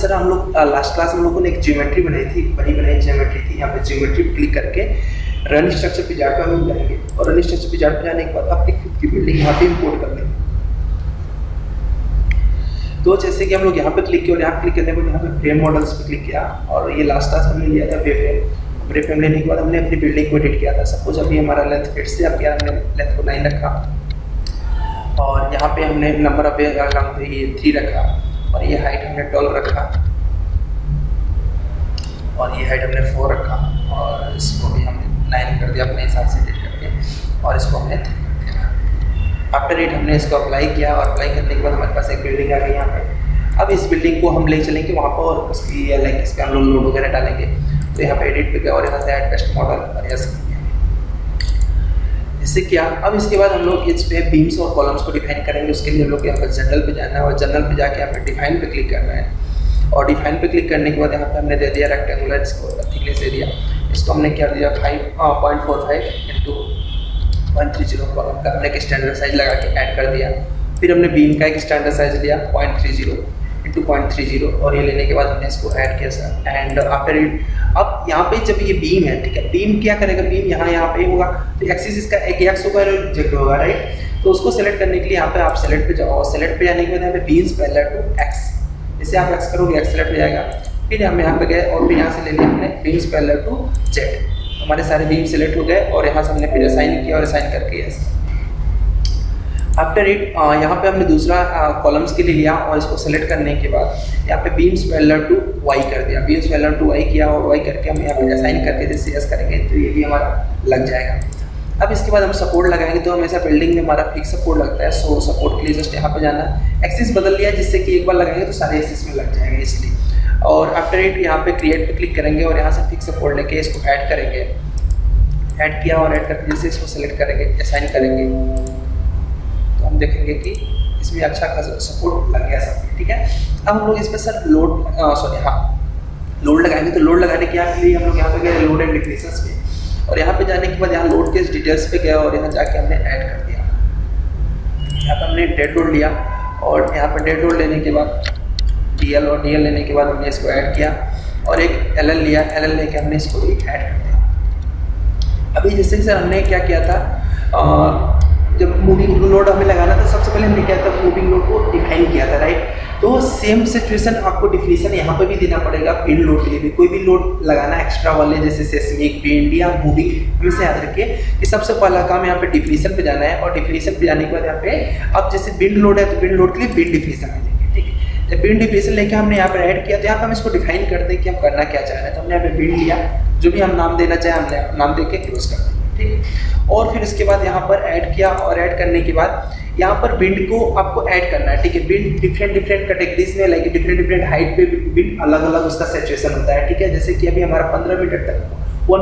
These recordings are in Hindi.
सर हम लोग लास्ट क्लास में हम लोगों ने एक ज्योमेट्री बनाई थी, बनी बनाई ज्योमेट्री थी। यहाँ पे ज्योमेट्री पे क्लिक करके रन स्ट्रक्चर पिजार्ड पे हम जाएंगे और रन स्ट्रक्चर पिजार्ड पे जाने के बाद अपनी खुद की बिल्डिंग यहाँ पे इंपोर्ट कर लेंगे। तो जैसे कि हम लोग यहाँ पे क्लिक किया और यहाँ क्लिक करने के बाद यहाँ पे फ्रेम मॉडल्स पे क्लिक किया और ये लास्ट क्लास हमने लिया था फ्रेम। फ्रेम लेने के बाद हमने अपनी बिल्डिंग को एडिट किया था। सपोज अभी हमारा लेंथ 8 से अब हमने लेंथ को 9 रखा और यहाँ पे हमने नंबर ऑफ 3 रखा और ये हाइट हमने 12 रखा और ये हाइट हमने 4 रखा और इसको भी हमने 9 कर दिया अपने हिसाब से एडिट करके और इसको हमने 3 कर दिया। आफ्टर इट हमने इसको अप्लाई किया और अप्लाई करने के बाद हमारे पास एक बिल्डिंग आ गई यहाँ पे। अब इस बिल्डिंग को हम ले चलेंगे वहाँ पर और उसकी लाइक इस पर हम लोग लोड वगैरह डालेंगे। तो यहाँ पे एडिट पे गया और यहाँ से ऐड टेस्ट मॉडल और यस इससे क्या। अब इसके बाद हम लोग इस पे बीम्स और कॉलम्स को डिफाइन करेंगे। उसके लिए हम लोग यहाँ पर जनरल पे जाना है और जनरल पे जाके यहाँ पे डिफाइन पे क्लिक करना है और डिफाइन पे क्लिक करने के बाद यहाँ पे हमने दे दिया रेक्टेंगुलर इसको थिकनेस एरिया। इसको हमने क्या दिया 5.45 इंटू 0.30 कॉलम का हमने एक स्टैंडर्ड साइज लगा के ऐड कर दिया। फिर हमने बीम का एक स्टैंडर्ड साइज लिया 0.30 इंटू 0.30 और ये लेने के बाद हमने इसको ऐड किया सर। एंड आफ्टर इट अब यहाँ पे जब ये बीम है, ठीक है, बीम क्या करेगा, बीम यहाँ पे होगा तो एक्सिस इसका एक एक्स होगा और जेड होगा, राइट। तो उसको सेलेक्ट करने के लिए यहाँ पे आप सेलेक्ट पे जाओ। सेलेक्ट पे जाने के बाद यहाँ पे बीम्स पैरेलल टू एक्स, जैसे आप एक्स करोगे एक्स सेलेक्ट हो जाएगा। फिर हम यहाँ पे गए और फिर यहाँ से ले लिया हमने बीम्स पैरेलल टू जेड। हमारे सारे बीम सेलेक्ट हो गए और यहाँ से हमने फिर असाइन किया और असाइन करके यस। आफ्टर इट यहाँ पे हमने दूसरा कॉलम्स के लिए लिया और इसको सेलेक्ट करने के बाद यहाँ पे बीम्स पैरेलल टू वाई कर दिया। बीम्स पैरेलल टू वाई किया और वाई करके हम यहाँ पे असाइन करके जैसे यस करेंगे तो ये भी हमारा लग जाएगा। अब इसके बाद हम सपोर्ट लगाएंगे तो हमेशा बिल्डिंग में हमारा फिक्स सपोर्ट लगता है। सो सपोर्ट के लिए जस्ट यहाँ पे जाना है। एक्सिस बदल लिया जिससे कि एक बार लगाएंगे तो सारे एक्सिस में लग जाएंगे इसलिए। और आफ्टर इट यहाँ पे क्रिएट पे क्लिक करेंगे और यहाँ से फिक्स सपोर्ट लेके इसको ऐड करेंगे। ऐड किया और ऐड करके जैसे इसको सेलेक्ट करेंगे असाइन करेंगे तो हम देखेंगे कि इसमें अच्छा खासा सपोर्ट लग गया सब, ठीक है। अब हम लोग इस पर सर लोड लगाएंगे। तो लोड लगाने के लिए हम लोग यहाँ पे गए लोड एंड डिक्रीजेस पे और यहाँ पे जाने के बाद यहाँ लोड के डिटेल्स पे गया और यहाँ जाके हमने ऐड कर दिया। यहाँ पे हमने डेड लोड लिया और यहाँ पर डेड लोड लेने के बाद DL और DL लेने के बाद हमने इसको ऐड किया और एक LL लिया। LL लेके हमने इसको भी ऐड कर दिया। अभी जैसे सर हमने क्या किया था, जब मूविंग लोड हमें लगाना था सबसे पहले हमने क्या था मूविंग लोड को डिफाइन किया था, राइट। तो सेम सिचुएशन आपको डिफिनीशन यहाँ पे भी देना पड़ेगा विंड लोड के लिए भी। कोई भी लोड लगाना एक्स्ट्रा वाले जैसे सेस्मिक विंड या मूविंग, हमेशा याद रखिए कि सबसे पहला काम यहाँ पे डिफिनीशन पे जाना है और डिफिनीशन पे जाने के बाद यहाँ पे अब जैसे विंड लोड है तो विंड लोड के लिए विंड डिफिनीशन आ जाएगी, ठीक है। जब विंड डिफिनीशन लेके हमने यहाँ पर ऐड किया तो यहाँ पर हम इसको डिफाइन करते हैं कि हम करना क्या चाह रहे हैं। तो हमने यहाँ पे विंड लिया, जो भी हम नाम देना चाहें हमने नाम दे के क्लोज कर देंगे, ठीक है। और फिर इसके बाद यहाँ पर ऐड किया और ऐड करने के बाद यहाँ पर विंड को आपको ऐड करना है, ठीक है। विंड डिफरेंट कैटेगरीज में लाइक डिफरेंट हाइट पे विंड अलग अलग उसका सैचुरेशन होता है, ठीक है। जैसे कि अभी हमारा 15 मीटर तक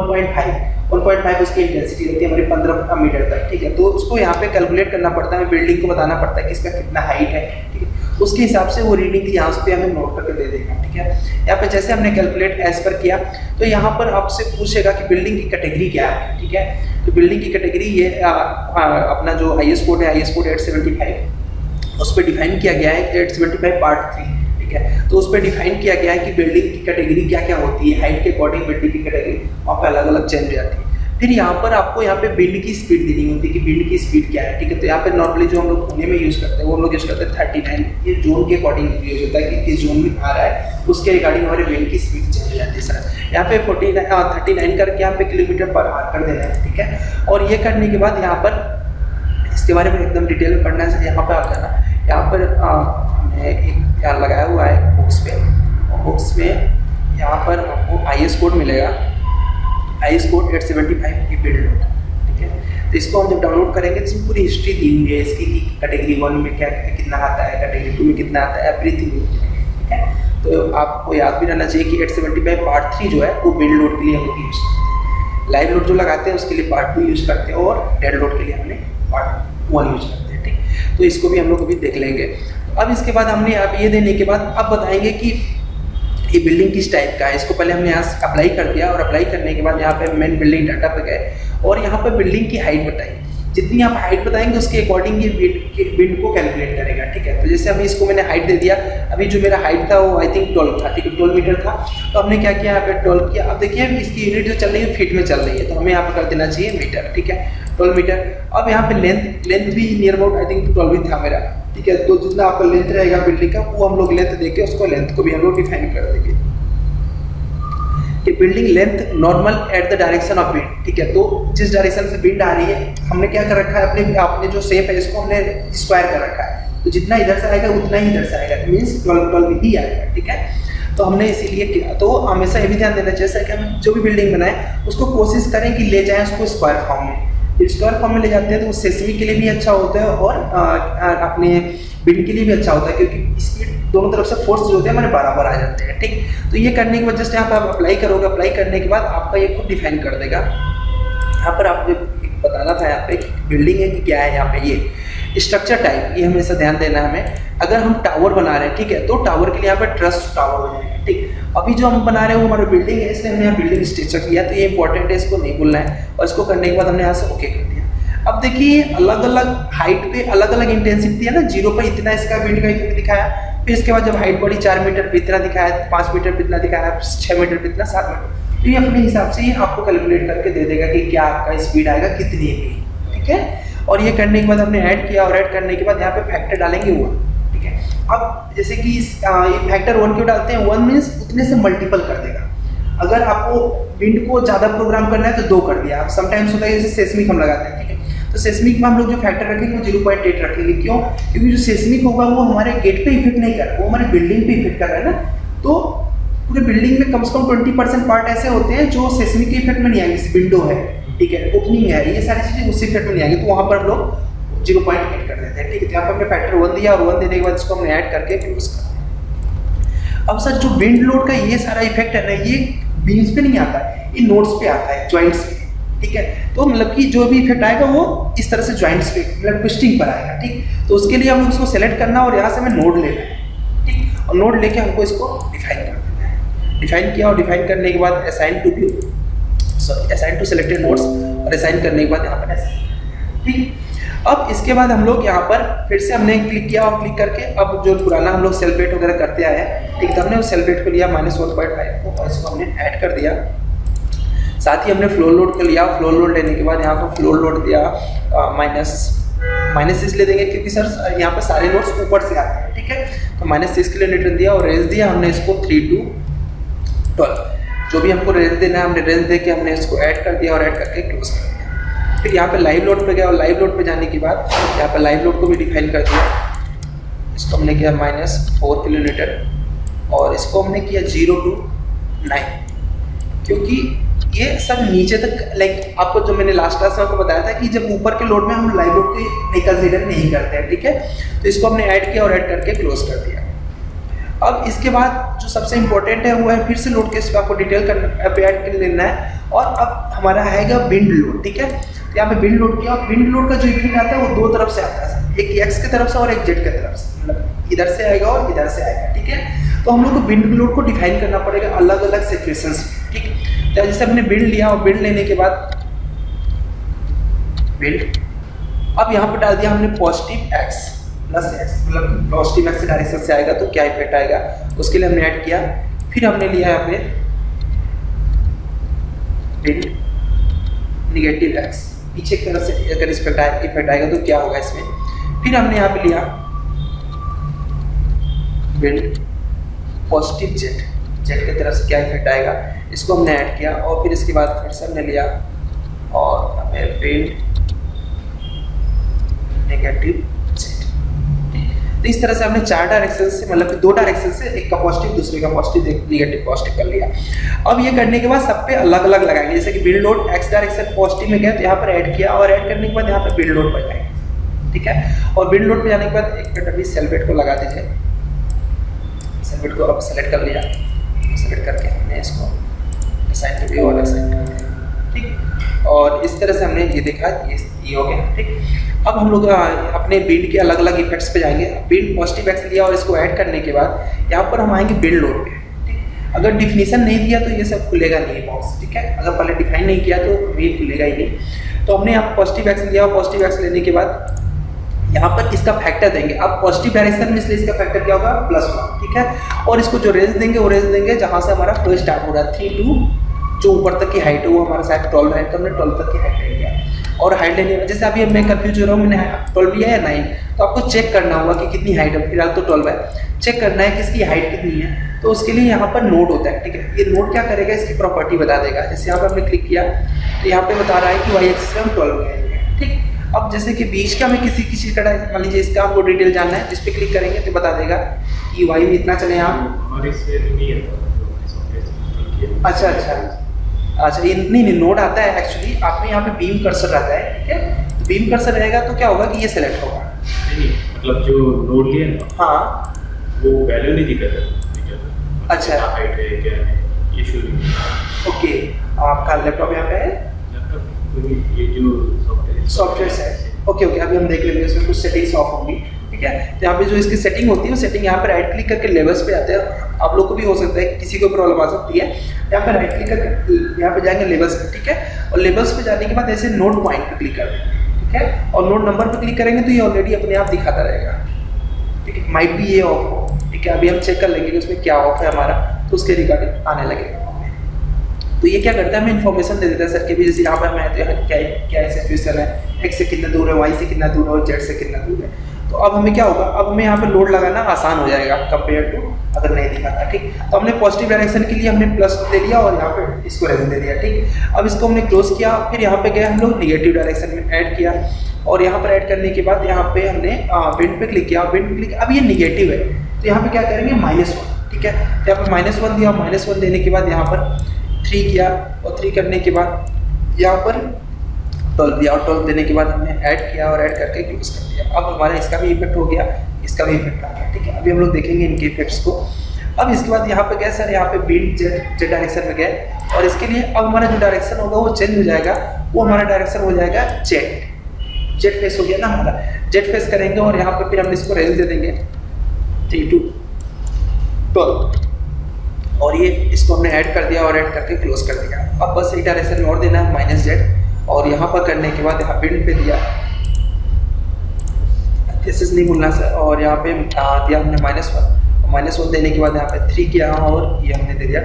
1.5 उसकी इंटेंसिटी रहती है हमारी 15 मीटर तक, ठीक है। तो उसको यहाँ पे कैलकुलेट करना पड़ता है, बिल्डिंग को बताना पड़ता है कि इसका कितना हाइट है, ठीक है। उसके हिसाब से वो रीडिंग यहाँ पे हमें नोट करके दे देगा, ठीक है। यहाँ पे जैसे हमने कैलकुलेट एज पर किया तो यहाँ पर आपसे पूछेगा कि बिल्डिंग की कैटेगरी क्या है, ठीक है। तो बिल्डिंग की कैटेगरी ये अपना जो IS कोड है IS कोड 875 उस पर डिफाइन किया गया है 875 पार्ट 3, ठीक है। तो उस पर डिफाइन किया गया है कि बिल्डिंग की कैटेगरी क्या क्या होती है। हाइट के अकॉर्डिंग बिल्डिंग की कैटेगरी वहाँ पे अलग अलग चेंज हो जाती है। फिर यहाँ पर आपको यहाँ पे विंड की स्पीड देनी होती है कि विंड की स्पीड क्या है, ठीक है। तो यहाँ पे नॉर्मली जो हम लोग पुणे में यूज़ करते हैं वो हम लोग यूज़ करते हैं 39। ये जोन के अकॉर्डिंग यूज होता है कि किस जोन में आ रहा है उसके रिगार्डिंग हमारे विंड की स्पीड चेंज हो जाती है सर। यहाँ पे 39 करके यहाँ पे किलोमीटर पर आवर कर देना है, ठीक है। और ये करने के बाद यहाँ पर इसके बारे में एकदम डिटेल में पढ़ना है। यहाँ पर आप जाना, यहाँ पर हमने एक यहाँ लगाया हुआ है बुक्स पे, बुक्स में यहाँ पर आपको IS कोड मिलेगा IS कोड 875 की बिल्ड लोड, ठीक है। तो इसको हम जब डाउनलोड करेंगे तो इसमें पूरी हिस्ट्री दी हुई है इसकी कि कैटेगरी 1 में क्या कितना आता है, कैटेगरी 2 में कितना आता है, एवरीथिंग, ठीक है। तो आपको याद भी रहना चाहिए कि 875 पार्ट 3 जो है वो बिल्ड लोड के लिए हम लोग यूज़ करते हैं। लाइव लोड जो लगाते हैं उसके लिए पार्ट 2 यूज़ करते हैं और डेड लोड के लिए हमने पार्ट 1 यूज़ करते हैं, ठीक। तो इसको भी हम लोग अभी देख लेंगे। अब इसके बाद हमने आप ये देने के बाद अब बताएंगे कि ये बिल्डिंग किस टाइप का है। इसको पहले हमने यहाँ अप्लाई कर दिया और अप्लाई करने के बाद यहाँ पे मेन बिल्डिंग डाटा पे गए और यहाँ पे बिल्डिंग की हाइट बताई। जितनी आप हाइट बताएंगे उसके अकॉर्डिंग ये विंड को कैलकुलेट करेगा, ठीक है। तो जैसे अभी इसको मैंने हाइट दे दिया, अभी जो मेरा हाइट था वो आई थिंक 12 था, ठीक है, 12 मीटर था। तो हमने क्या किया, यहाँ पे 12 किया। अब देखिए इसकी यूनिट जो चल रही है फीट में चल रही है, तो हमें यहाँ पर कर देना चाहिए मीटर, ठीक है, 12 मीटर। अब यहाँ पे लेंथ भी नियर अबाउट आई थिंक 12 ही था मेरा, ठीक है। तो जितना आपका लेंथ रहेगा बिल्डिंग का वो हम लोग लेंथ देके उसको लेंथ को भी हम लोग डिफाइन कर देंगे कि building length normal at the direction of wind, ठीक है। तो जिस डायरेक्शन से विंड आ रही है हमने क्या कर रखा है, अपने जो शेप है इसको हमने स्क्वायर कर रखा है, तो जितना इधर से आएगा उतना ही इधर से आएगा, मींस 12 ही आएगा, ठीक है। तो हमने इसीलिए किया। तो हमेशा ये भी ध्यान देना चाहिए कि हम जो भी बिल्डिंग बनाए उसको कोशिश करें कि ले जाएं उसको स्क्वायर फॉर्म में। स्क्वायर फॉर्म में ले जाते हैं तो वो सेस्मिक के लिए भी अच्छा होता है और अपने विंड के लिए भी अच्छा होता है, क्योंकि स्पीड दोनों तरफ से फोर्स जो होते हैं हमारे बराबर आ जाते हैं, ठीक। तो ये करने के बाद जस्ट यहाँ पर आप अप्लाई करोगे, अप्लाई करने के बाद आपका ये खुद डिफाइन कर देगा। यहाँ पर आपको बताना था यहाँ पे बिल्डिंग है कि क्या है, यहाँ पे ये स्ट्रक्चर टाइप, ये हमेशा ध्यान देना है हमें। अगर हम टावर बना रहे हैं, ठीक है, तो टावर के लिए यहाँ पर ट्रस टावर बनेगा, ठीक। अभी जो हम बना रहे हैं वो हमारा बिल्डिंग है, इसलिए हमने यहाँ बिल्डिंग स्ट्रक्चर किया, तो ये इंपॉर्टेंट है, इसको नहीं भूलना है। और इसको करने के बाद हमने यहाँ से ओके कर दिया। अब देखिए अलग अलग हाइट पे अलग अलग इंटेंसिटी है ना, 0 पर इतना इसका विंड का इफेक्ट दिखाया, फिर इसके बाद जब हाइट बढ़ी 4 मीटर पे इतना दिखाया, 5 मीटर पे इतना दिखाया, 6 मीटर पे इतना, 7 मीटर। तो ये अपने हिसाब से ये आपको कैलकुलेट करके दे देगा कि क्या आपका स्पीड आएगा कितनी है, ठीक है। और ये करने के बाद हमने ऐड किया, और ऐड करने के बाद यहाँ पे फैक्टर डालेंगे 1, ठीक है। अब जैसे कि फैक्टर 1 क्यों डालते हैं, 1 मीन्स उतने से मल्टीपल कर देगा। अगर आपको विंड को ज़्यादा प्रोग्राम करना है तो 2 कर दिया। समटाइम्स होता है जैसे सेस्मिक हम लगाते हैं, ठीक है, तो सेस्मिक में हम लोग जो फैक्टर रखेंगे वो 0.8 रखेंगे। क्यों? क्योंकि जो सेस्मिक होगा वो हमारे गेट पे इफेक्ट नहीं कर रहा, वो हमारे बिल्डिंग पे इफेक्ट कर रहा है ना। तो पूरे बिल्डिंग में कम से कम 20% पार्ट ऐसे होते हैं जो सेस्मिक के इफेक्ट में नहीं आएंगे। विंडो है, ठीक है, ओपनिंग है, ये सारी चीज़ें उससे इफेक्ट में नहीं आएंगी, तो वहाँ पर हम लोग 0.8 कर देते हैं, ठीक है। तो यहाँ पर हमने फैक्टर 1 दिया, और 1 देने के बाद इसको हमने ऐड करके क्लोज कर दिया। अब सर जो विंड लोड का ये सारा इफेक्ट है ना, ये बीम्स पे नहीं आता है, ये नोड्स पे आता है, जॉइंट्स पे, ठीक है। तो मतलब कि जो भी इफेक्ट आएगा वो इस तरह से जॉइंट्स पे मतलब ट्विस्टिंग पर आएगा, ठीक। तो उसके लिए हम उसको सेलेक्ट करना और यहाँ से हमें नोड लेना है, ठीक। और नोड लेके हमको इसको डिफाइन कर देना है। डिफाइन किया, और डिफाइन करने के बाद असाइन टू सेलेक्टेड नोड्स, और असाइन करने के बाद यहाँ पर ठीक। अब इसके बाद हम लोग यहाँ पर फिर से हमने क्लिक किया, और क्लिक करके अब जो पुराना हम लोग सेल वेट वगैरह करते आए हैं, ठीक, तो हमने उस सेल वेट को लिया -1.5 को, और इसको हमने ऐड कर दिया। साथ ही हमने फ्लोर लोड को लिया, फ्लोर लोड लेने के बाद यहाँ पर फ्लोर लोड दिया -6 ले देंगे, क्योंकि सर यहाँ पर सारे नोड्स ऊपर से आते हैं, ठीक है। तो -6 किलोमीटर दिया, और रेंज दिया हमने इसको 3 to 12, जो भी हमको रेंज देना है हमने रेंज दे के हमने इसको ऐड कर दिया, और ऐड करके क्लोज कर दिया। फिर यहाँ पे लाइव लोड पे गया, और लाइव लोड पे जाने के बाद यहाँ पे लाइव लोड को भी डिफाइन कर दिया। इसको हमने किया -4 किलोमीटर, और इसको हमने किया 0 to 9, क्योंकि ये सब नीचे तक लाइक आपको जो मैंने लास्ट क्लास में आपको बताया था कि जब ऊपर के लोड में हम लाइव लोड को कंसीडर नहीं करते हैं, ठीक है। तो इसको हमने ऐड किया, और ऐड करके क्लोज कर दिया। अब इसके बाद जो सबसे इंपॉर्टेंट है वो है फिर से लोड केस आपको डिटेल करना ऐड कर लेना है, और अब हमारा आएगा विंड लोड, ठीक है। यहाँ पे विंड लोड किया, विंड लोड का जो इफेक्ट आता है वो 2 तरफ से आता है, एक एक्स की तरफ से और एक जेड की तरफ से, मतलब इधर से आएगा और इधर से आएगा, ठीक है। तो हम लोग को विंड लोड को डिफाइन करना पड़ेगा अलग अलग सिचुएशंस, ठीक। तो जैसे हमने विंड लिया, और विंड लेने के बाद विंड, अब यहाँ पे डाल दिया हमने पॉजिटिव एक्स प्लस एक्स, मतलब पॉजिटिव एक्स डायरेक्शन से आएगा तो क्या इफेक्ट आएगा, उसके लिए हमने ऐड किया। फिर हमने लिया यहाँ पे विंड निगेटिव एक्स, पीछे की तरफ से अगर इफेक्ट आएगा तो क्या होगा इसमें। फिर हमने यहाँ पे लिया विंड पॉजिटिव जेट, जेट की तरफ से क्या इफेक्ट आएगा, इसको हमने ऐड किया। और फिर इसके बाद फिर से हमने लिया, और हमें विंड नेगेटिव जेट। तो इस तरह से हमने 4 डायरेक्शन से, मतलब 2 डायरेक्शन से, एक का पॉजिटिव दूसरे का पॉजिटिव निगेटिव पॉजिटिव कर लिया। अब ये करने के बाद सब पे अलग अलग लगाएंगे, जैसे कि wind load X direction positive में गया तो यहाँ पर ऐड किया, और ऐड करने के बाद यहाँ पर विंड लोड पर जाएंगे, ठीक है। और विंड लोड पे जाने के बाद एक मिनट अभी सेल वेट को लगा दीजिए। सेल वेट को अब सेलेक्ट कर लिया, सेलेक्ट करके हमने इसको असाइन टू व्यू और असाइन कर दिया, ठीक। और इस तरह से हमने ये देखा, ये हो गया, ठीक। अब हम लोग अपने विंड के अलग अलग इफेक्ट्स पे जाएंगे। विंड पॉजिटिव एक्स लिया, और इसको ऐड करने के बाद यहाँ पर हम आएंगे विंड लोड पे, ठीक। अगर डिफिनीशन नहीं दिया तो ये सब खुलेगा नहीं बॉक्स, ठीक है। अगर पहले डिफाइन नहीं किया तो ये खुलेगा ही नहीं। तो हमने यहाँ पॉजिटिव एक्स लिया, और पॉजिटिव एक्स लेने के बाद यहाँ पर इसका फैक्टर देंगे। अब पॉजिटिव डायरेक्शन में इसलिए इसका फैक्टर क्या होगा, +1, ठीक है। और इसको जो रेंज देंगे वो रेंज देंगे जहाँ से हमारा फ्लो स्टार्ट हो रहा है, 3 टू जो ऊपर तक की हाइट है वो हमारा शायद 12 है, तो हमने 12 तक की हाइट ले लिया। और हाइट लेने में जैसे अभी मैं कंफ्यूज हो रहा हूँ, मैंने 12 लिया या 9, तो आपको चेक करना होगा कि कितनी हाइट है। फिलहाल तो 12 है, चेक करना है कि इसकी हाइट कितनी है। तो उसके लिए यहाँ पर नोड होता है, ठीक है। ये नोड क्या करेगा, इसकी प्रॉपर्टी बता देगा। जैसे यहाँ पर हमने क्लिक किया तो यहाँ पे बता रहा है कि वाई एक्सिस में हम 12 में, ठीक। अब जैसे कि बीच का हमें किसी चीज़ का मान लीजिए इसका हमको डिटेल जानना है, इस पर क्लिक करेंगे तो बता देगा कि वाई में इतना चले आप। अच्छा अच्छा अच्छा, ये नहीं नोड आता है एक्चुअली, आपमें यहाँ पे बीम कर्सर रहता है, ठीक है। तो बीम कर्सर रहेगा तो क्या होगा कि ये सेलेक्ट होगा। नहीं मतलब जो नोड लिया ना, हाँ वो वैल्यू नहीं दिखाता। अच्छा हाइट है क्या है ये शो नहीं। ओके, आपका लैपटॉप यहाँ पे है, ये जो सॉफ्टवेयर है। ओके ओके, अभी हम देख लेंगे इसमें कुछ सेटिंग्स ऑफ होंगी, ठीक है। तो यहाँ पे जो इसकी सेटिंग होती है वो सेटिंग यहाँ पे राइट क्लिक करके लेवल्स पे आते हैं। आप लोग को भी हो सकता है, किसी को प्रॉब्लम आ सकती है। यहाँ पे राइट क्लिक करके यहाँ पे जाएंगे लेवल्स पे, ठीक है। और लेवल्स पे जाने के बाद ऐसे नोड पॉइंट पे क्लिक कर देंगे, ठीक है। और नोड नंबर पे क्लिक करेंगे तो ये ऑलरेडी अपने आप दिखाता रहेगा, ठीक है। माइट भी ये ऑफ हो, ठीक है। अभी हम चेक कर लेंगे कि उसमें क्या ऑफ है हमारा, तो उसके रिगार्डिंग आने लगेगा। तो ये क्या करता है, हमें इन्फॉर्मेशन दे देता है सर के भी, जैसे यहाँ पर मैं तो यहाँ क्या सिचुएशन है, एक्स से कितना दूर है, वाई से कितना दूर है और जेड से कितना दूर है। तो अब हमें क्या होगा, अब हमें यहाँ पे लोड लगाना आसान हो जाएगा कंपेयर टू अगर नहीं दिखाता, ठीक। तो हमने पॉजिटिव डायरेक्शन के लिए हमने प्लस ले लिया और यहाँ पे इसको रेंज दे दिया, ठीक। अब इसको हमने क्लोज किया, फिर यहाँ पे गए हम लोग निगेटिव डायरेक्शन में ऐड किया, और यहाँ पर ऐड करने के बाद यहाँ पे हमने विंड पे क्लिक किया, विंड पे क्लिक। अब ये निगेटिव है तो यहाँ पे क्या करेंगे, -1, ठीक है। तो यहाँ पे -1 दिया, -1 देने के बाद यहाँ पर 3 किया, और 3 करने के बाद यहाँ पर 12 दिया, और 12 देने के बाद हमने ऐड किया और ऐड करके क्लोज कर दिया। अब हमारा इसका भी इफेक्ट हो गया, इसका भी इफेक्ट आ गया, ठीक है। अभी हम लोग देखेंगे इनके इफेक्ट्स को। अब इसके बाद यहाँ पे गए सर, यहाँ पे बीट जेड डायरेक्शन में गए, और इसके लिए अब हमारा जो डायरेक्शन होगा वो चेंज हो जाएगा। वो हमारा डायरेक्शन हो जाएगा जेड फेस हो गया ना हमारा, जेड फेस करेंगे। और यहाँ पे फिर हम इसको रेंज दे देंगे 3 टू 12, और ये इसको हमने ऐड कर दिया और ऐड करके क्लोज कर दिया। अब बस एक डायरेक्शन में और देना है -z, और यहाँ पर करने के बाद यहाँ विंड पे दिया, दिस नहीं भूलना सर। और यहाँ पे दिया हमने -1 देने के बाद यहाँ पे 3 किया, और ये हमने दे दिया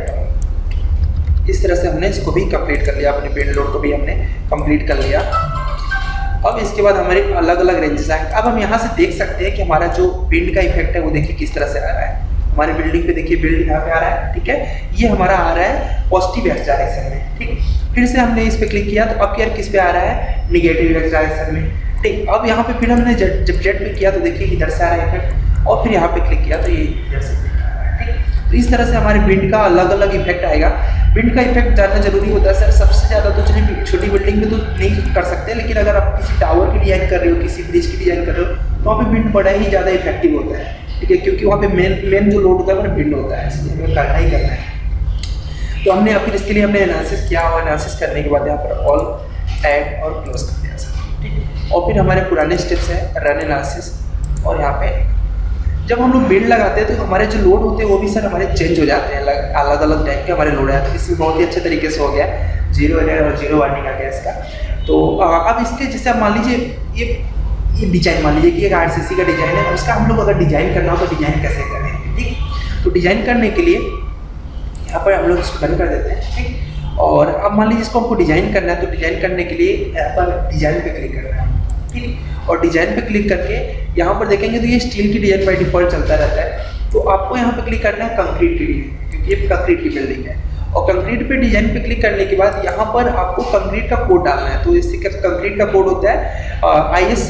12। इस तरह से हमने इसको भी कंप्लीट कर लिया, अपने विंड लोड को भी हमने कंप्लीट कर लिया। अब इसके बाद हमारे अलग अलग रेंजेस आएंगे। अब हम यहाँ से देख सकते हैं कि हमारा जो विंड का इफेक्ट है वो देखिए किस तरह से आ रहा है। हमारी बिल्डिंग पे देखिए, बिल्ड यहाँ पे आ रहा है, ठीक है। ये हमारा आ रहा है पॉजिटिव एक्स डायरेक्शन में, ठीक। फिर से हमने इस पे क्लिक किया तो अब यार किस पे आ रहा है, निगेटिव एक्स डायरेक्शन में, ठीक। अब यहाँ पे फिर हमने जब जेड पे किया तो देखिए इधर से आ रहा है इफेक्ट, और फिर यहाँ पे क्लिक किया तो ये इधर से आ रहा है, ठीक। तो इस तरह से हमारे विंड का अलग अलग इफेक्ट आएगा। विंड का इफेक्ट जानना जरूरी होता है सर। सबसे ज़्यादा तो चलिए छोटी बिल्डिंग में तो नहीं कर सकते, लेकिन अगर आप किसी टावर की डिजाइन कर रहे हो, किसी ब्रिज की डिजाइन कर रहे हो, तो वहाँ पे विंड बड़ा ही ज़्यादा इफेक्टिव होता है, ठीक है। क्योंकि वहाँ पे मेन जो लोड होता है वो विंड होता है, इसलिए हमें करना ही करना है। तो हमने फिर इसके लिए हमने एनालिसिस किया, और एनालिसिस करने के बाद यहाँ पर ऑल ऐड और क्लोज कर दिया सर, ठीक है। और फिर हमारे पुराने स्टेप्स हैं, रन एनालिसिस, और यहाँ पे जब हम लोग बिल्ड लगाते हैं तो हमारे जो लोड होते हैं वो भी सर हमारे चेंज हो जाते हैं, अलग अलग टाइप के हमारे लोड आते हैं। इसमें बहुत ही अच्छे तरीके से हो गया, 0 एरर और 0 वार्निंग आ गया इसका। तो अब इसके जैसे आप मान लीजिए ये डिजाइन, मान लीजिए कि एक RCC का डिजाइन है, और इसका हम लोग अगर डिजाइन करना हो तो डिजाइन कैसे करें, ठीक। तो डिजाइन करने के लिए यहाँ पर हम लोग इसको बंद कर देते हैं, ठीक। और अब मान लीजिए इसको हमको डिजाइन करना है, तो डिजाइन करने के लिए यहाँ पर डिजाइन पे क्लिक करना है, ठीक। और डिजाइन पे क्लिक करके यहाँ पर देखेंगे तो ये स्टील की डिजाइन बाय डिफॉल्ट चलता रहता है। तो आपको यहाँ पे क्लिक करना है कंक्रीट की डिजाइन, क्योंकि ये कंक्रीट की बिल्डिंग है। और कंक्रीट पे डिजाइन पे क्लिक करने के बाद यहाँ पर आपको कंक्रीट का कोड डालना है। तो इससे कंक्रीट का कोड होता है IS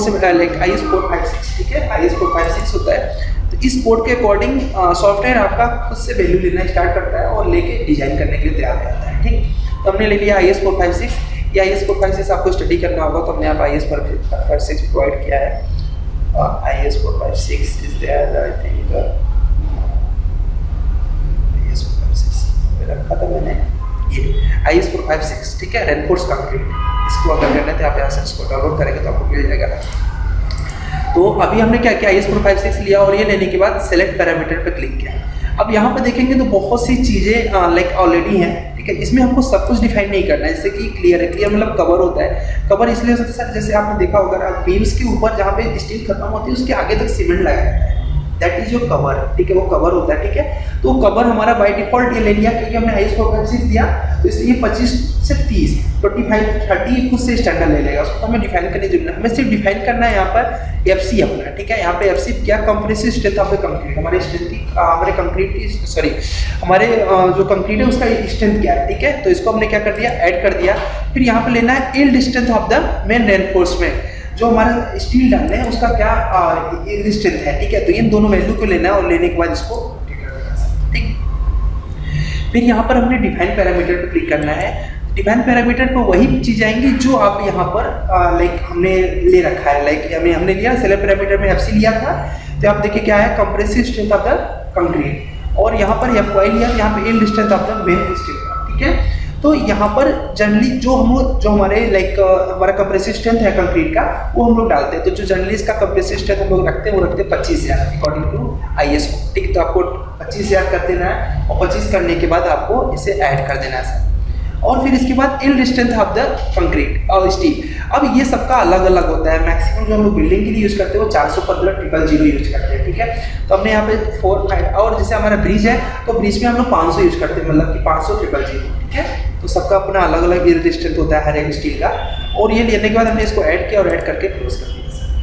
456, ठीक है। IS 456 होता है। तो इस कोड के अकॉर्डिंग सॉफ्टवेयर आपका खुद से वैल्यू लेना स्टार्ट करता है और लेके डिजाइन करने के लिए तैयार रहता है, ठीक। तो हमने ले लिया IS 456। या IS 456 आपको स्टडी करना होगा तो हमने यहाँ IS 456 प्रोवाइड किया है। IS 456 is there, I think IS 456 रखा था मैंने, ये IS 456, ठीक है। रेनफोर्स कंक्रीट, इसको अगर करना है तो आप यहाँ से इसको डाउनलोड करेंगे तो आपको मिल जाएगा। तो अभी हमने क्या किया, IS 456 लिया, और ये लेने के बाद सेलेक्ट पैरामीटर पे क्लिक किया। अब यहाँ पे देखेंगे तो बहुत सी चीज़ें लाइक ऑलरेडी हैं, ठीक है। इसमें हमको सब कुछ डिफाइन नहीं करना है, जैसे कि क्लियर है, क्लियर मतलब कवर होता है। कवर इसलिए होता है सर, जैसे आपने देखा होगा बीम्स के ऊपर जहाँ पे स्टील खत्म होती है उसके आगे तक सीमेंट लगाया जाता है, दैट इज योर कवर, ठीक है, वो कवर होता है, ठीक है। तो कवर हमारा बाय डिफॉल्ट ये ले लिया क्योंकि हमने हाईएस्ट फ्रीक्वेंसी दिया, तो इसलिए 25 से 30, 25, 30 खुद से स्टैंडर्ड ले लेगा, उसको हमें डिफाइन करने की जरूरत है। हमें सिर्फ डिफाइन करना है यहाँ पर एफसी अपना, ठीक है। यहाँ पे एफसी क्या, compressive strength of the concrete, हमारे स्ट्रेंथ की, हमारे कंक्रीट की, सॉरी हमारे जो कंक्रीट है उसका स्ट्रेंथ क्या है, ठीक है। तो इसको हमने क्या कर दिया, ऐड कर दिया। फिर यहाँ पे लेना है yield strength of the main reinforcement, जो हमारा स्टील डालने हैं उसका क्या स्ट्रेंथ है, ठीक है। तो इन दोनों वैल्यू को लेना है और लेने के बाद इसको ठीक। फिर यहाँ पर हमने डिफाइन पैरामीटर पर क्लिक करना है। डिफाइन पैरामीटर पर वही चीज आएंगी जो आप यहाँ पर लाइक हमने ले रखा है, लाइक हमने लिया सेलर पैरामीटर में एफसी लिया था, तो आप देखिए क्या है, compressive strength of the concrete, और यहाँ पर एफवाई लिया, यहाँ पे yield strength of the main steel, ठीक है। तो यहाँ पर जनरली जो हमारे लाइक हमारा कंप्रेसिव स्ट्रेंथ है कंक्रीट का वो हम लोग डालते हैं। तो जो जनरली इसका कंप्रेसिव स्ट्रेंथ हम लोग रखते हैं वो रखते हैं 25,000 अकॉर्डिंग टू आईएस को, ठीक। तो आपको 25,000 कर देना है और 25 करने के बाद आपको इसे ऐड कर देना है, और फिर इसके बाद yield strength of the concrete और स्टील। अब ये सबका अलग अलग होता है, मैक्सिमम जो हम लोग बिल्डिंग के लिए यूज करते हैं वो 415/000 यूज करते हैं, ठीक है। तो हमने यहाँ पे 4, 5, और जैसे हमारा ब्रिज है तो ब्रिज में हम लोग 500 यूज करते हैं, मतलब कि 500/000, ठीक है। तो सबका अपना अलग अलग यील्ड स्ट्रेंथ होता है हर एक स्टील का, और ये लेने के बाद हमने इसको ऐड किया और ऐड करके क्लोज कर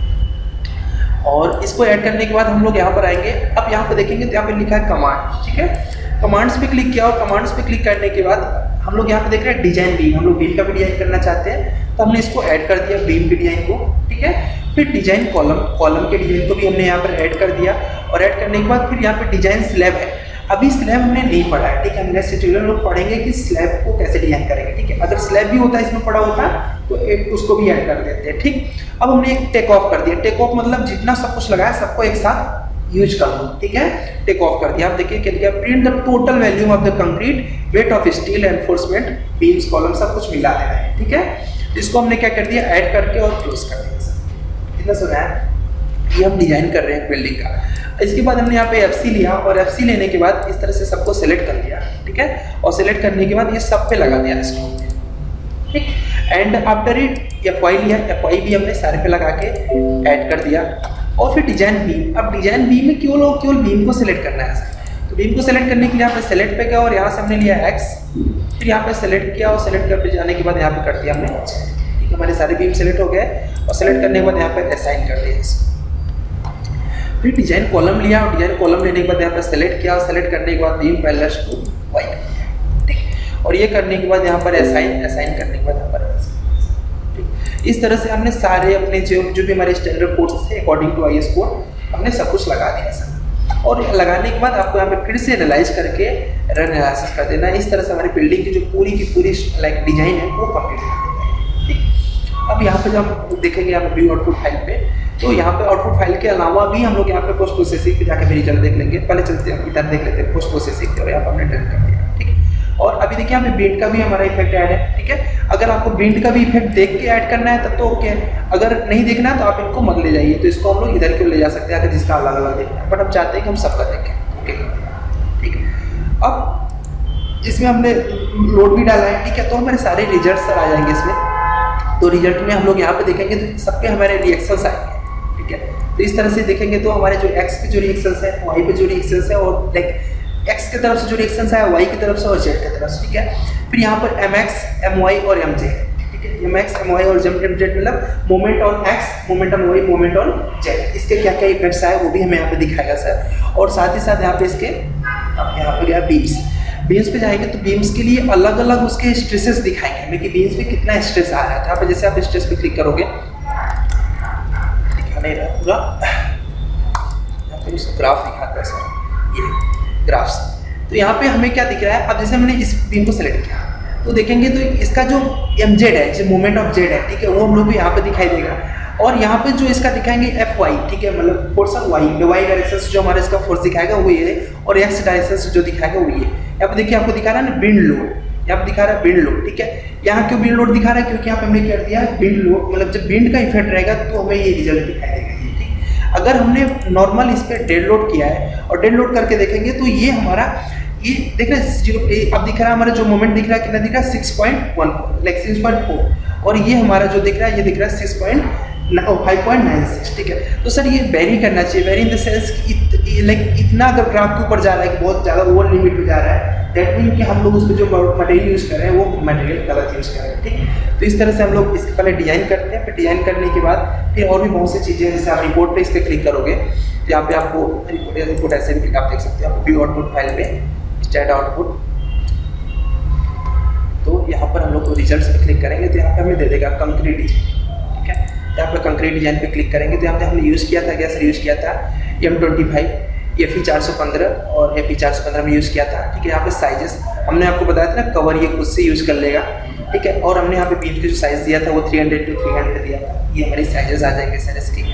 दिया। और इसको ऐड करने के बाद हम लोग यहाँ पर आएंगे। अब यहाँ पे देखेंगे तो यहाँ पे लिखा है कमांड, ठीक है। कमांड्स पे क्लिक किया, और कमांड्स पे क्लिक करने के बाद हम लोग यहाँ पे देख रहे हैं डिजाइन बीम, हम लोग बीम का भी डिजाइन करना चाहते हैं, तो हमने इसको ऐड कर दिया बीम के डिजाइन को, ठीक है। फिर डिजाइन कॉलम के डिजाइन को भी हमने यहाँ पर ऐड कर दिया, और ऐड करने के बाद फिर यहाँ पे डिजाइन स्लैब है। अभी स्लैब हमने नहीं पढ़ा है, ठीक है। हम नेक्स्ट ट्यूटोरियल में पढ़ेंगे कि स्लैब को कैसे डिजाइन करेंगे, ठीक है। अगर स्लैब भी होता है इसमें पढ़ा होता तो उसको भी ऐड कर देते हैं, ठीक। अब हमने एक टेक ऑफ कर दिया। टेक ऑफ मतलब जितना सब कुछ लगाया सबको एक साथ यूज कर लो, ठीक है। टेक ऑफ कर दिया। आप देखिए क्या लिखा, print the total volume of the concrete, weight of steel, enforcement, beams, column सब कुछ मिला देना है, ठीक है। इसको हमने क्या कर दिया, ऐड करके और क्लोज कर दिया। इतना सुना है, ये हम डिजाइन कर रहे हैं बिल्डिंग का। इसके बाद हमने यहाँ पे एफसी लिया, और एफसी लेने के बाद इस तरह से सबको सेलेक्ट कर दिया, ठीक है। और सेलेक्ट करने के बाद ये सब पे लगा दिया इसको, ठीक। एंड आफ्टर इट एफवाई लिया, एफवाई भी हमने सारे पे लगा के ऐड कर दिया। और फिर डिजाइन बीम। अब डिजाइन बीम में केवल बीम को सिलेक्ट करना है, तो बीम को सिलेक्ट करने के लिए यहाँ पे सेलेक्ट पे गया और यहाँ से हमने लिया एक्स, फिर यहाँ पे सेलेक्ट किया, और सेलेक्ट करके जाने के बाद यहाँ पे कर दिया हमने, ठीक है। हमारे सारे बीम सेलेक्ट हो गए, और सेलेक्ट करने के बाद यहाँ पे असाइन कर दिया इसको। फिर डिजाइन कॉलम लिया, और डिजाइन कॉलम लेने के बाद यहाँ पे सेलेक्ट किया, और सेलेक्ट करने के बाद बीम पैरेलल टू वाई, ठीक। और ये करने के बाद यहाँ पर असाइन करने के बाद यहाँ पर इस तरह से हमने सारे अपने जो भी हमारे स्टैंडर्ड कोड्स थे अकॉर्डिंग टू आईएस कोड हमने सब कुछ लगा दिया सर। और लगाने के बाद आपको यहाँ पे फिर से एनालाइज करके रन एनालिसिस कर देना है। इस तरह से हमारी बिल्डिंग की जो पूरी की पूरी लाइक डिजाइन है वो कंप्लीट कर देना है, ठीक। अब यहाँ पे जब हम देखेंगे यहाँ पे व्यू आउटपुट फाइल पे, तो यहाँ पे आउटपुट फाइल के अलावा भी हम लोग यहाँ पे पोस्ट प्रोसेसिंग पे जाकर रिजल्ट देख लेंगे। पहले चलते हैं इधर देख लेते हैं पोस्ट प्रोसेसिंग पे, और यहाँ पर हमने डन कर दिया, ठीक है। और अभी देखिए यहाँ पे बिंड का भी हमारा इफेक्ट ऐड है, ठीक है। अगर आपको बिंड का भी इफेक्ट देख के ऐड करना है तब तो ओके है, अगर नहीं देखना है तो आप इनको मत ले जाइए। तो इसको हम लोग इधर क्यों ले जा सकते हैं अगर जिसका अलग अलग देखना है, बट हम चाहते हैं कि हम सबका देखें, ओके, ठीक है। अब इसमें हमने लोड भी डाला है, ठीक है। तो हमारे सारे रिजल्ट सर आ जाएंगे इसमें। तो रिजल्ट में हम लोग यहाँ पे देखेंगे तो सबके हमारे रिएक्शंस आएंगे, ठीक है। तो इस तरह से देखेंगे तो हमारे जो एक्स पे जो रिएक्शंस है, वाई पे जो रिएक्शंस है, और लाइक एक्स की तरफ से जो रिएक्शंस है, वाई की तरफ से और जेड की तरफ से, ठीक है। फिर यहाँ पर एम एक्स, एम वाई और एम जेड, ठीक है। एम एक्स, एम वाई और एम जेड मतलब moment on X, moment on Y, moment on Z, इसके क्या क्या इफेक्ट्स आए वो भी हमें यहाँ पे दिखाएगा सर। और साथ ही साथ यहाँ पे इसके यहाँ पर गया बीम्स पे जाएंगे तो बीम्स के लिए अलग अलग उसके स्ट्रेसेस दिखाएंगे हमें कि बीम्स पे कितना स्ट्रेस आ रहा है। यहाँ पे जैसे आप स्ट्रेस पे क्लिक करोगे दिखा नहीं रहा पूरा, यहाँ पे उसका ग्राफ दिखाता है सर, ये ग्राफ्स। तो यहाँ पे हमें क्या दिख रहा है, अब जैसे हमने इस बीम को सेलेक्ट किया तो देखेंगे तो इसका जो एम जेड है, जो मोमेंट ऑफ जेड है, ठीक है, वो हम लोग भी यहाँ पे दिखाई देगा। और यहाँ पे जो इसका दिखाएंगे एफ वाई, ठीक है, मतलब force of Y, Y direction से जो हमारा इसका फोर्स दिखाएगा वो ये है, और एक्स डायरेक्शन से जो दिखाएगा वो ये। यहाँ पे देखिए आपको दिखा रहा है ना विंड लोड, यहाँ पे दिखा रहा है विंड लोड, ठीक है। यहाँ क्यों विंड लोड दिखा रहा है, क्योंकि यहाँ पे हमने कर दिया विंड लोड, मतलब जब विंड का इफेक्ट रहेगा तो हमें ये रिजल्ट दिखाई देगा, ठीक। अगर हमने नॉर्मल इस पर डेड लोड किया है और डेड लोड करके देखेंगे तो ये हमारा ये देख रहे हैं 0 अब दिख रहा है हमारा जो मोमेंट दिख रहा है कितना दिख रहा है 6.1 लाइक 6.4 और ये हमारा जो दिख रहा है ये दिख रहा है 5.96 ठीक है। तो सर ये वेरी करना चाहिए, वेरी इन द सेंस कि लाइक इतना अगर ग्राफ के ऊपर जा रहा है कि बहुत ज़्यादा ओवर लिमिट में जा रहा है, दैट मीन कि हम लोग उसमें जो मटेरियल यूज़ कर रहे हैं वो मटेरियल गलत यूज़ कर रहे हैं, ठीक है। तो इस तरह से हम लोग इसके पहले डिजाइन करते हैं, फिर डिजाइन करने के बाद फिर और भी बहुत सी चीज़ें, जैसे आप रिपोर्ट पे इस पर क्लिक करोगे तो यहाँ पे आपको रिपोर्ट ऐसे भी आप देख सकते हैं, व्यू आउटपुट फाइल में स्टैट आउटपुट, तो यहाँ पर हम लोग रिजल्ट्स पे क्लिक करेंगे तो यहाँ पे हमें दे देगा कंक्रीट डिजाइन, ठीक है। यहाँ पे कंक्रीट डिजाइन पे क्लिक करेंगे तो यहाँ पे हमने यूज़ किया था, क्या सर यूज़ किया था M25 FE415 और FE415 में यूज़ किया था, ठीक है। यहाँ पे साइजेस हमने आपको बताया था ना, कवर ये खुद से यूज़ कर लेगा, ठीक है। और हमने यहाँ पे बीम का जो साइज़ दिया था वो 300 to 300 दिया था, ये हमारी साइजेस आ जाएंगे सर इसकी,